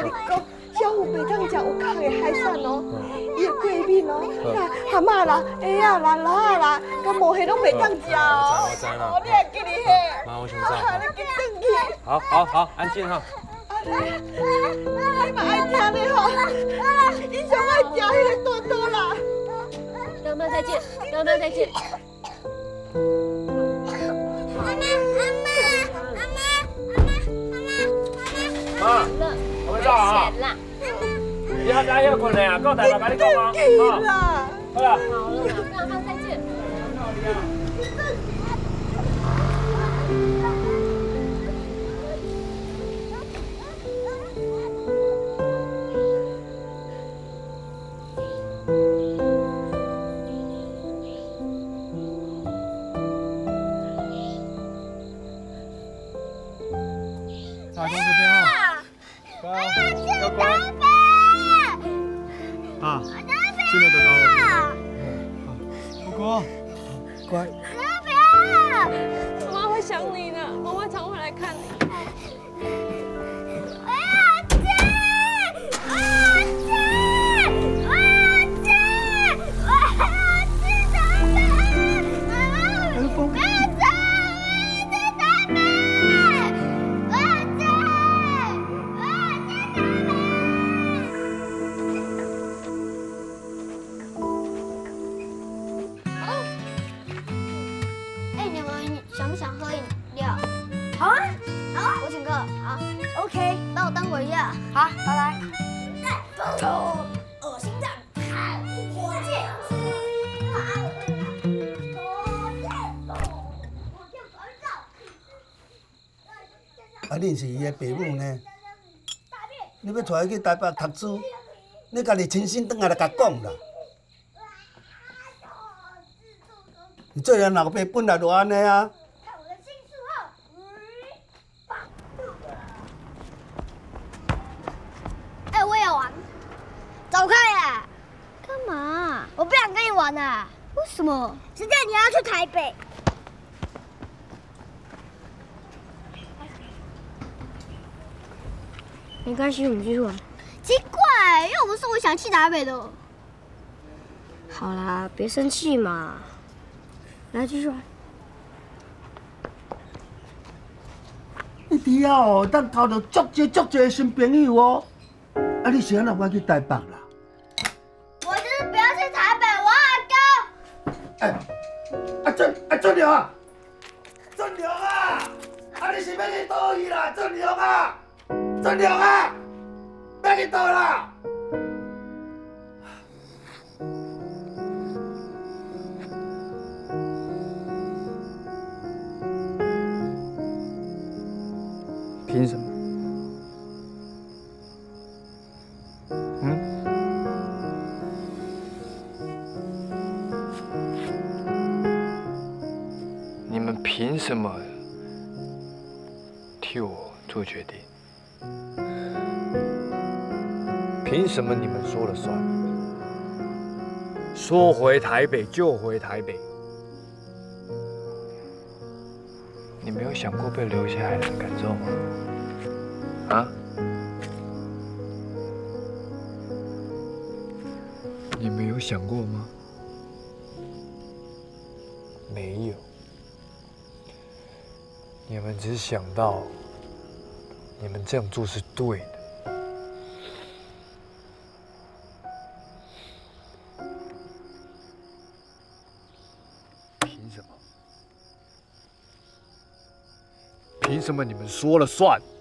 你讲，小虎袂当食有壳的海产哦，伊的贵面哦，蛤蟆啦、蚵仔啦、螺仔啦，甲毛蟹拢袂当食哦。 我知啦。 哦，你会记哩嘿？ 妈，我先走。 你紧转去。 好，安静哈。 你嘛爱听的吼，伊上爱食迄个多多啦。 妈妈再见，妈妈再见。 妈，我们走啊！以后再休困的啊，够大爸跟你讲哦。好啦。 好了，妈妈再见。 大哥这边啊。高乖。啊，进来就到。哥哥，乖。 妈妈会想你的，妈妈常会来看你。 想不想喝饮料？好啊，好啊，我请客。好 ，OK，把我当尾药。好，拜拜。恶心的，火箭， 啊，恁是伊的爸母呢？你要带伊去台北读书，你家己亲身转来就甲讲啦。你做人老爸本来就安尼啊。 我也玩，走开呀！干嘛？我不想跟你玩了。为什么？现在你要去台北。 没关系，我们继续玩。 奇怪，又不是我想去台北的。 好啦，别生气嘛。来，继续玩。 你以后哦，当交到足多新朋友哦。啊，你是安怎要去台北啦？ 我就是不要去台北，我要高。 俊良啊！俊良啊！啊，你是要去倒去啦？俊良啊！俊良啊！要去倒啦？ 凭什么？你们凭什么替我做决定？凭什么你们说了算？说回台北就回台北？你没有想过被留下来的感受吗？啊？你们有想过吗？没有。你们只想到你们这样做是对的。凭什么？凭什么你们说了算？